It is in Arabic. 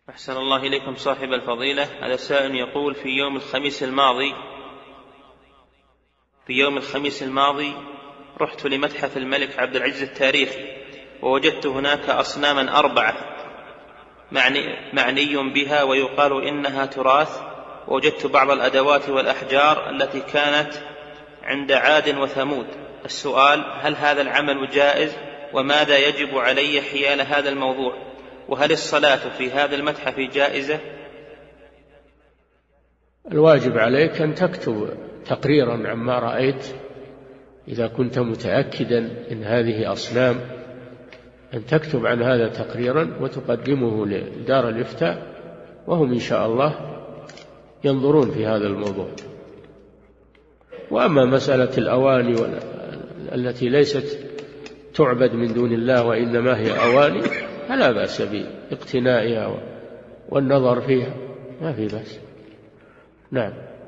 أحسن الله إليكم صاحب الفضيلة. هذا سائل يقول: في يوم الخميس الماضي رحت لمتحف الملك عبد العزيز التاريخي، ووجدت هناك أصناما 4 معني بها ويقال إنها تراث، ووجدت بعض الأدوات والأحجار التي كانت عند عاد وثمود. السؤال: هل هذا العمل جائز؟ وماذا يجب علي حيال هذا الموضوع؟ وهل الصلاة في هذا المتحف جائزة؟ الواجب عليك أن تكتب تقريرا عما رأيت إذا كنت متأكدا إن هذه أصنام، أن تكتب عن هذا تقريرا وتقدمه لدار الإفتاء، وهم إن شاء الله ينظرون في هذا الموضوع. وأما مسألة الأواني التي ليست تعبد من دون الله وإنما هي أواني فلا بأس باقتنائها والنظر فيها، ما في بأس. نعم.